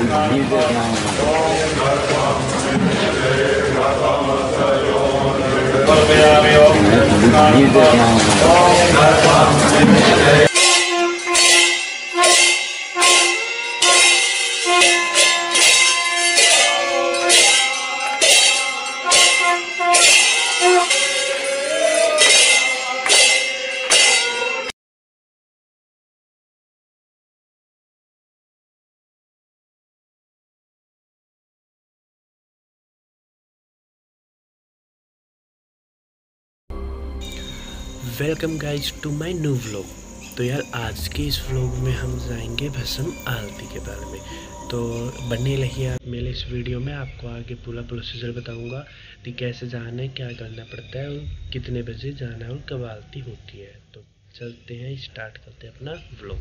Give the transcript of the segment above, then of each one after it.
Welcome guys to my new vlog. तो यार आज के इस व्लॉग में हम जाएंगे भस्म आरती के बारे में। तो बने रहिए आप मेरे इस वीडियो में। आपको आगे पूरा प्रोसीजर बताऊंगा कि कैसे जाना है, क्या करना पड़ता है और कितने बजे जाना है और कब आरती होती है। तो चलते हैं, स्टार्ट करते हैं अपना व्लॉग।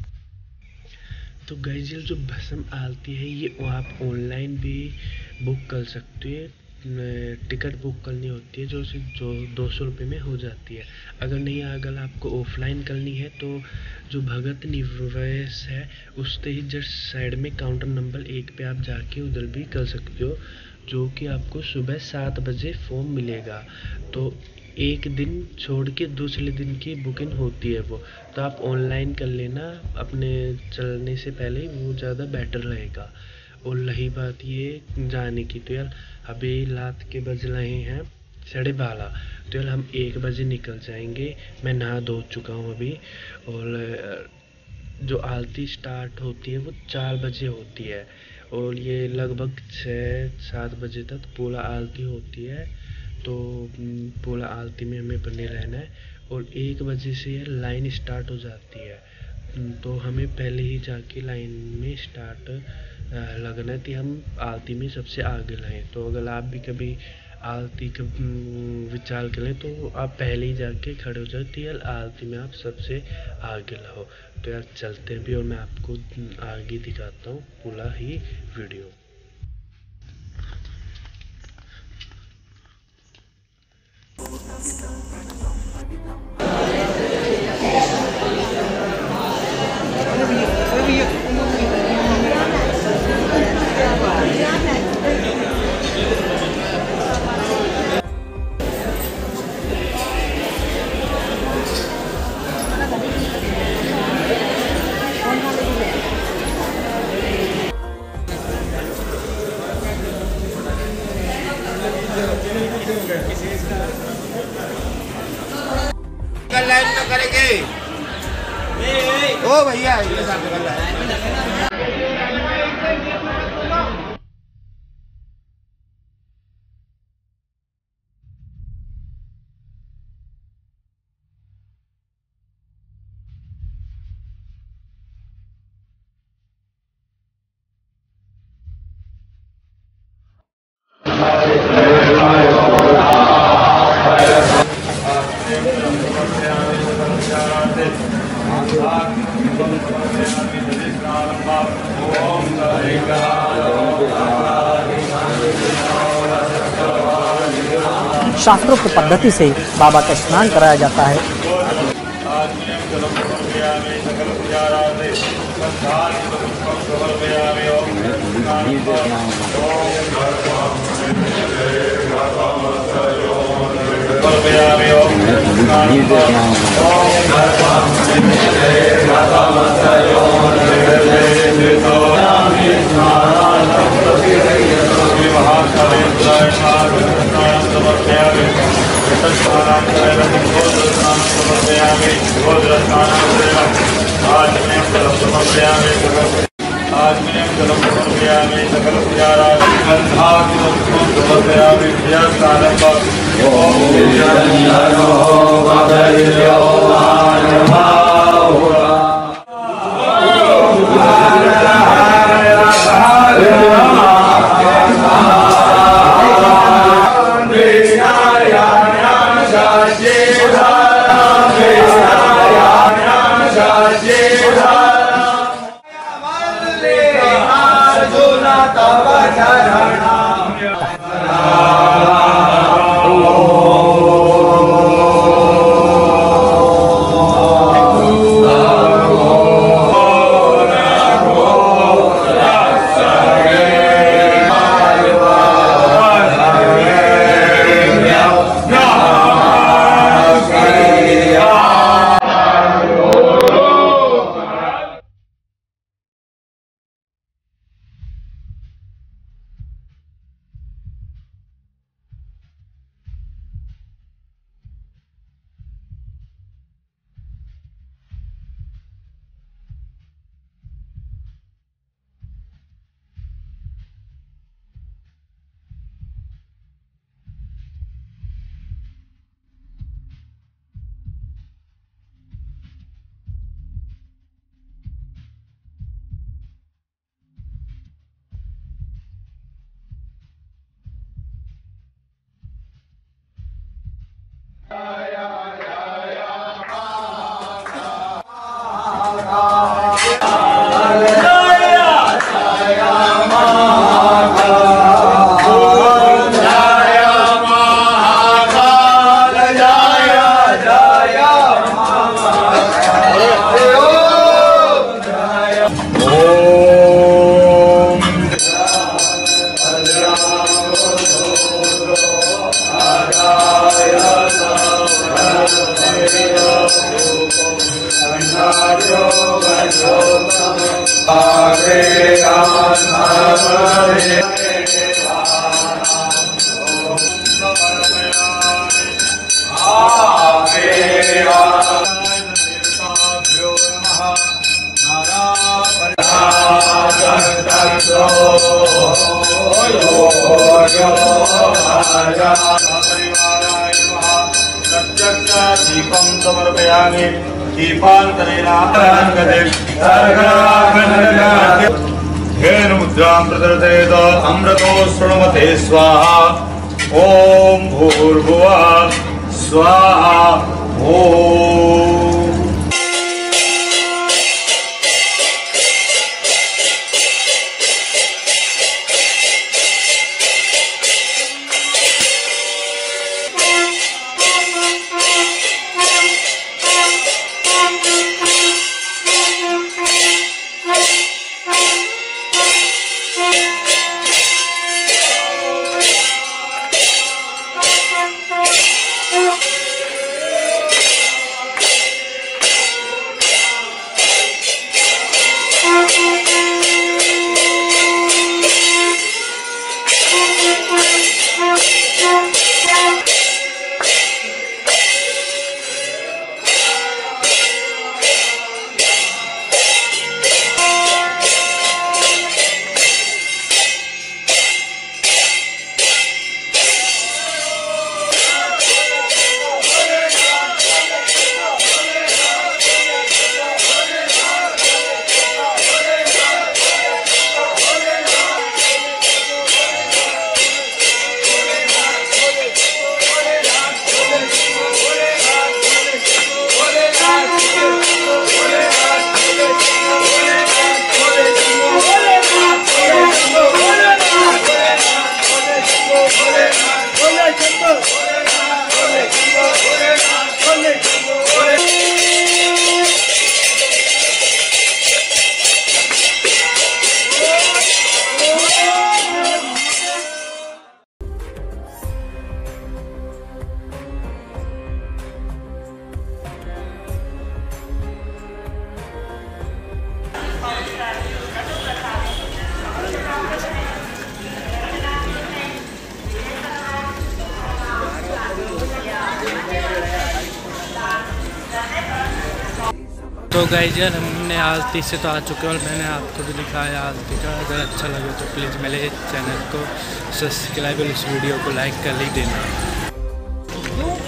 तो गाइज जो भस्म आरती है ये आप ऑनलाइन भी बुक कर सकते हैं। टिकट बुक करनी होती है जो 200 रुपये में हो जाती है। अगर आपको ऑफलाइन करनी है तो जो भगत निवास है उससे ही जस्ट साइड में काउंटर नंबर 1 पे आप जाके उधर भी कर सकते हो, जो कि आपको सुबह 7 बजे फॉर्म मिलेगा। तो एक दिन छोड़ के दूसरे दिन की बुकिंग होती है वो, तो आप ऑनलाइन कर लेना अपने चलने से पहले, वो ज़्यादा बेटर रहेगा। और रही बात ये जाने की, तो यार अभी रात के बज रहे हैं 12:30, तो यार हम 1 बजे निकल जाएंगे। मैं नहा धो चुका हूँ अभी। और जो आरती स्टार्ट होती है वो 4 बजे होती है और ये लगभग 6-7 बजे तक पूरा आरती होती है। तो पूरा आरती में हमें बने रहना है। और 1 बजे से यार लाइन स्टार्ट हो जाती है, तो हमें पहले ही जाके लाइन में स्टार्ट लगना है कि हम आरती में सबसे आगे रहें। तो अगर आप भी कभी आरती का विचार करें तो आप पहले ही जाके खड़े हो जाए तो यार आरती में आप सबसे आगे रहो। तो यार चलते हैं भी और मैं आपको आगे दिखाता हूँ पूरा ही वीडियो। लाइन में करेंगे ओ भैया शास्त्रोक्त पद्धति से बाबा का स्नान कराया जाता है। दीपं समर्पयामि मुद्रां प्रदर्शयेत अमृतो शृण्वते स्वाहा ॐ भूर्भुवः स्वाहा ॐ। तो गाइस यार हमने आरती से तो आ चुके हैं और मैंने आपको भी दिखाया आरती का। अगर अच्छा लगे तो प्लीज़ मेरे चैनल को सब्सक्राइब और इस वीडियो को लाइक कर ही देना।